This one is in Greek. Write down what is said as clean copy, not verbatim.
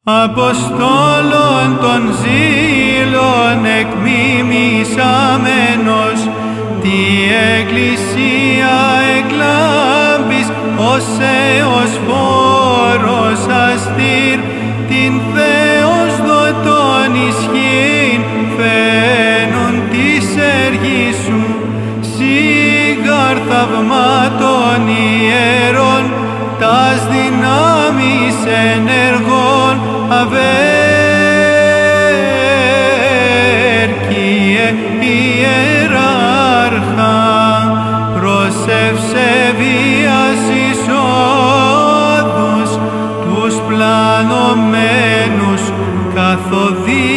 Αποστόλων των ζήλων εκμιμησαμένος, τη Εκκλησία εκλάμπεις ως Θεός φόρος αστήρ, την Θεός δοτών ισχύν φαίνουν της έργης σου, σίγαρ θαυμάτων ιερών, τας δυνάμεις ενεργών αβέρκιε ιεράρχα, προσεύσε βίας εισόδους τους πλανωμένους καθοδοί